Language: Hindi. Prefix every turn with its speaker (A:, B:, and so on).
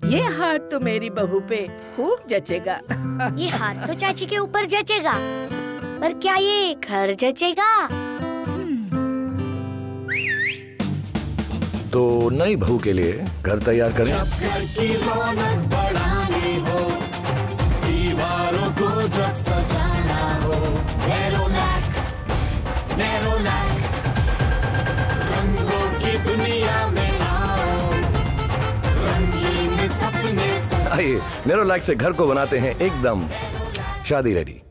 A: ये हार तो मेरी बहू पे खूब जचेगा।
B: ये हार तो चाची के ऊपर जचेगा, पर क्या ये घर जचेगा?
C: तो नई बहू के लिए घर तैयार करें।
D: जब घर की रौनक बढ़ानी हो, दीवारों को जब सजाना हो, नेरोलैक, नेरोलैक, रंगों की दुनिया में आओ, रंगीन सपने।
C: आइए नेरोलैक से घर को बनाते हैं एकदम शादी रेडी।